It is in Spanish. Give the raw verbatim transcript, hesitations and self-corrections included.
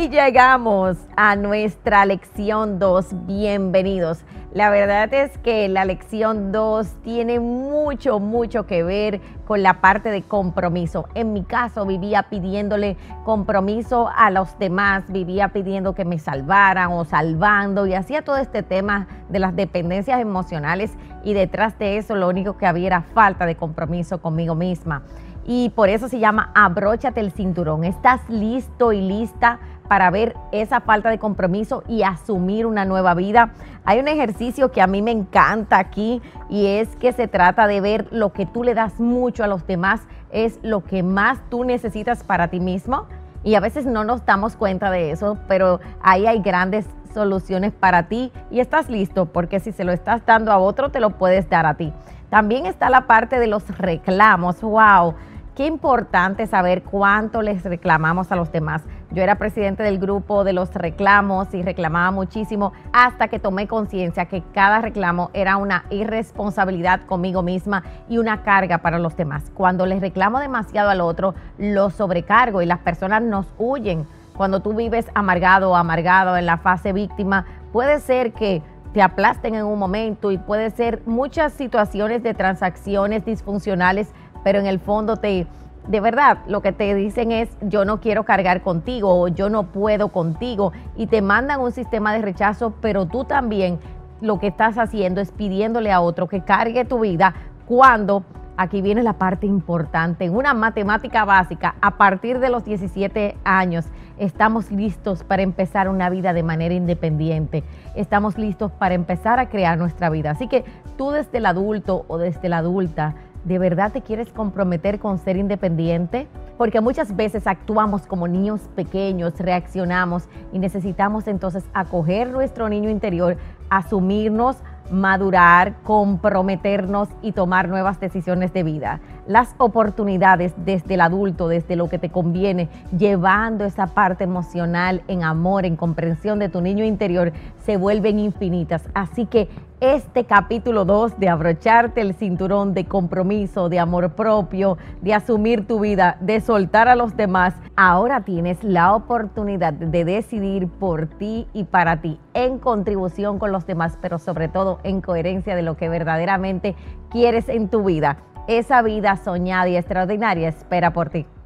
Y llegamos a nuestra lección dos. Bienvenidos. La verdad es que la lección dos tiene mucho, mucho que ver con la parte de compromiso. En mi caso, vivía pidiéndole compromiso a los demás, vivía pidiendo que me salvaran o salvando y hacía todo este tema de las dependencias emocionales, y detrás de eso lo único que había era falta de compromiso conmigo misma. Y por eso se llama abróchate el cinturón. ¿Estás listo y lista para ver esa falta de compromiso y asumir una nueva vida? Hay un ejercicio que a mí me encanta aquí, y es que se trata de ver lo que tú le das mucho a los demás es lo que más tú necesitas para ti mismo. Y a veces no nos damos cuenta de eso, pero ahí hay grandes soluciones para ti y estás listo, porque si se lo estás dando a otro, te lo puedes dar a ti. También está la parte de los reclamos. ¡Wow! Qué importante saber cuánto les reclamamos a los demás. Yo era presidente del grupo de los reclamos y reclamaba muchísimo hasta que tomé conciencia que cada reclamo era una irresponsabilidad conmigo misma y una carga para los demás. Cuando les reclamo demasiado al otro, lo sobrecargo y las personas nos huyen. Cuando tú vives amargado o amargado en la fase víctima, puede ser que te aplasten en un momento y puede ser muchas situaciones de transacciones disfuncionales, pero en el fondo te, de verdad, lo que te dicen es yo no quiero cargar contigo o yo no puedo contigo, y te mandan un sistema de rechazo, pero tú también lo que estás haciendo es pidiéndole a otro que cargue tu vida, cuando aquí viene la parte importante. En una matemática básica, a partir de los diecisiete años, estamos listos para empezar una vida de manera independiente. Estamos listos para empezar a crear nuestra vida. Así que tú, desde el adulto o desde la adulta, ¿de verdad te quieres comprometer con ser independiente? Porque muchas veces actuamos como niños pequeños, reaccionamos y necesitamos entonces acoger nuestro niño interior, asumirnos, madurar, comprometernos y tomar nuevas decisiones de vida. Las oportunidades desde el adulto, desde lo que te conviene, llevando esa parte emocional en amor, en comprensión de tu niño interior, se vuelven infinitas. Así que este capítulo dos de abrocharte el cinturón, de compromiso, de amor propio, de asumir tu vida, de soltar a los demás, ahora tienes la oportunidad de decidir por ti y para ti, en contribución con los demás, pero sobre todo en coherencia de lo que verdaderamente quieres en tu vida. Esa vida soñada y extraordinaria espera por ti.